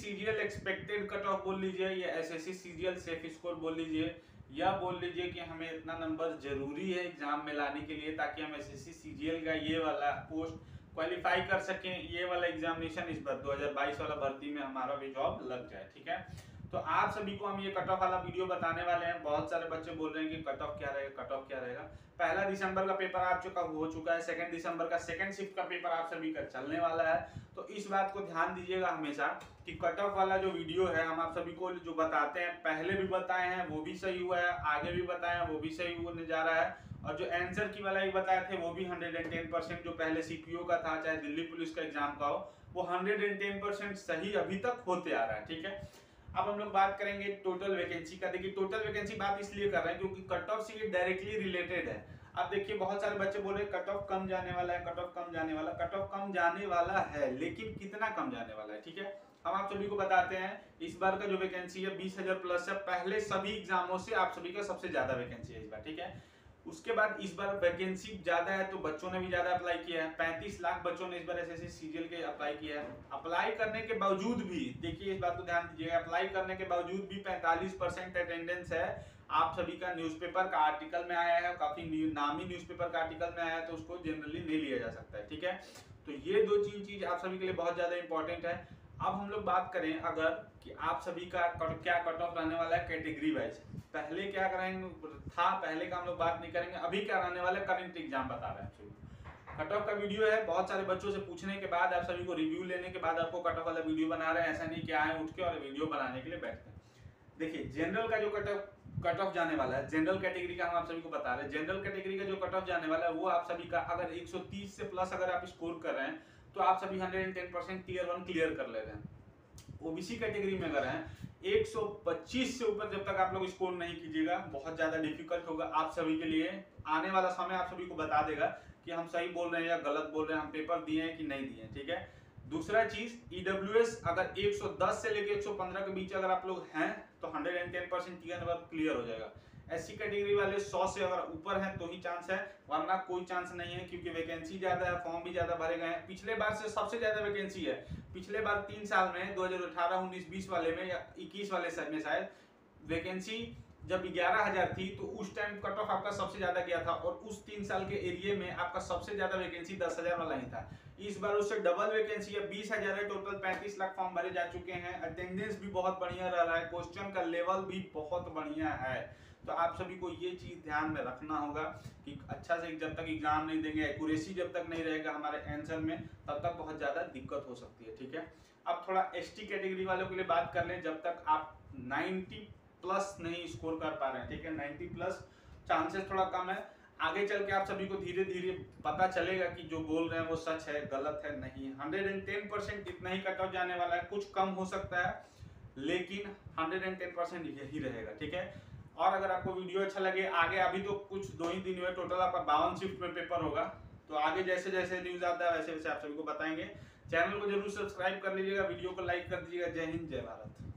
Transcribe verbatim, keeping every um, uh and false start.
CGL expected cut off बोल लीजिए, या एसएससी सीजीएल सेफ स्कोर बोल लीजिए, या बोल लीजिए कि हमें इतना नंबर जरूरी है एग्जाम में लाने के लिए ताकि हम एसएससी सीजीएल का ये वाला पोस्ट क्वालिफाई कर सकें, ये वाला एग्जामिनेशन इस बार दो हज़ार बाईस वाला भर्ती में हमारा भी जॉब लग जाए। ठीक है, तो आप सभी को हम ये कट ऑफ वाला वीडियो बताने वाले हैं। बहुत सारे बच्चे बोल रहे हैं कि कट ऑफ क्या रहेगा, कट ऑफ क्या रहेगा। पहला दिसंबर का पेपर आ चुका हो चुका है, सेकंड दिसंबर का सेकंड शिफ्ट का पेपर आप सभी का चलने वाला है। तो इस बात को ध्यान दीजिएगा हमेशा कि कट ऑफ वाला जो वीडियो है हम आप सभी को जो बताते हैं, पहले भी बताए हैं वो भी सही हुआ है, आगे भी बताए हैं वो भी सही होने जा रहा है, और जो आंसर की वाला ही बताए थे वो भी एक सौ दस परसेंट जो पहले सीपीओ का था चाहे दिल्ली पुलिस का एग्जाम का हो, वो एक सौ दस परसेंट सही अभी तक होते आ रहा है। ठीक है, अब हम लोग बात करेंगे टोटल वैकेंसी का। देखिए टोटल वैकेंसी बात इसलिए कर रहे हैं क्योंकि कट ऑफ से ये डायरेक्टली रिलेटेड है। अब देखिए बहुत सारे बच्चे बोल रहे हैं कट ऑफ कम जाने वाला है, कट ऑफ कम जाने वाला, कट ऑफ कम जाने वाला है, लेकिन कितना कम जाने वाला है। ठीक है, हम आप सभी को बताते हैं इस बार का जो वैकेंसी है बीस हजार प्लस है, पहले सभी एग्जामों से आप सभी का सबसे ज्यादा वैकेंसी है इस बार। ठीक है, उसके बाद इस बार वैकेंसी ज्यादा है तो बच्चों ने भी ज्यादा अप्लाई किया है, पैंतीस लाख बच्चों ने इस बार एसएससी सीजीएल के अप्लाई किया है। अप्लाई करने के बावजूद भी देखिए इस बात को ध्यान दीजिएगा, अप्लाई करने के बावजूद भी पैंतालीस परसेंट अटेंडेंस है। आप सभी का न्यूज़पेपर का आर्टिकल में आया है, काफी नामी न्यूज़पेपर का आर्टिकल में आया है, तो उसको जनरली नहीं लिया जा सकता है। ठीक है, तो ये दो तीन चीज आप सभी के लिए बहुत ज्यादा इंपॉर्टेंट है। अब हम लोग बात करें अगर कि आप सभी का कट, क्या कट ऑफ रहने वाला है कैटेगरी वाइज। पहले क्या करेंगे था, पहले का हम लोग बात नहीं करेंगे, अभी क्या रहने वाला है करंट एग्जाम बता रहे हैं सभी। कट ऑफ का वीडियो है, बहुत सारे बच्चों से पूछने के बाद आप सभी को रिव्यू लेने के बाद आपको कट ऑफ वाला वीडियो बना रहे हैं। ऐसा नहीं कि आए उठ के और वीडियो बनाने के लिए बैठते हैं। देखिए जनरल का जो कट ऑफ कट ऑफ जाने वाला है, जनरल कैटेगरी का हम आप सभी को बता रहे हैं। जनरल कैटेगरी का जो कट ऑफ जाने वाला है वो आप सभी का अगर एक सौ तीस से प्लस अगर आप स्कोर कर रहे हैं तो आप सभी एक सौ दस परसेंट टीयर वन क्लियर कर ले रहे हैं। ओबीसी कैटेगरी में अगर हैं एक सौ पच्चीस से ऊपर जब तक आप लोग स्कोर नहीं कीजिएगा बहुत ज्यादा डिफिकल्ट होगा आप सभी के लिए। आने वाला समय आप सभी को बता देगा कि हम सही बोल रहे हैं या गलत बोल रहे हैं, हम पेपर दिए हैं कि नहीं दिए। ठीक है, दूसरा चीज ईडब्ल्यूएस अगर एक सौ दस से लेकर एक सौ पंद्रह के बीच अगर आप लोग हैं तो एक सौ दस परसेंट क्लियर हो जाएगा। एससी कैटेगरी वाले सौ से अगर ऊपर हैं तो ही चांस है, वरना कोई चांस नहीं है क्योंकि वैकेंसी ज्यादा है, फॉर्म भी ज्यादा भरे गए हैं। पिछले बार से सबसे ज्यादा वैकेंसी है। पिछले बार तीन साल में दो हज़ार अठारह उन्नीस बीस वाले में या इक्कीस वाले में शायद वैकेंसी जब ग्यारह हजार थी तो उस टाइम कट ऑफ आपका सबसे ज्यादा गया था, और उस तीन साल के एरिया में आपका सबसे ज्यादा वैकेंसी दस हजार वाला ही था। इस बार उससे डबल वैकेंसी है, बीस हजार है, टोटल पैंतीस लाख फॉर्म भरे जा चुके हैं। अटेंडेंस भी बहुत बढ़िया रह रहा है, क्वेश्चन का लेवल भी बहुत बढ़िया है। तो आप सभी को ये चीज ध्यान में रखना होगा कि अच्छा से जब तक एग्जाम नहीं देंगे, एक्यूरेसी जब तक नहीं रहेगा हमारे आंसर में, तब तक बहुत ज्यादा दिक्कत हो सकती है। ठीक है, अब थोड़ा एसटी कैटेगरी वालों के लिए बात कर लें। जब तक आप नब्बे प्लस नहीं स्कोर कर पा रहे हैं, ठीक है, नब्बे प्लस चांसेस थोड़ा कम है। आगे चल के आप सभी को धीरे धीरे पता चलेगा कि जो बोल रहे हैं वो सच है गलत है नहीं। एक सौ दस परसेंट इतना ही कट ऑफ जाने वाला है, कुछ कम हो सकता है लेकिन एक सौ दस परसेंट यही रहेगा। ठीक है, और अगर आपको वीडियो अच्छा लगे, आगे अभी तो कुछ दो ही दिन हुए, टोटल आपका बावन शिफ्ट में पेपर होगा, तो आगे जैसे जैसे न्यूज आता है वैसे वैसे आप सभी को बताएंगे। चैनल को जरूर सब्सक्राइब कर लीजिएगा, वीडियो को लाइक कर दीजिएगा। जय हिंद, जय भारत।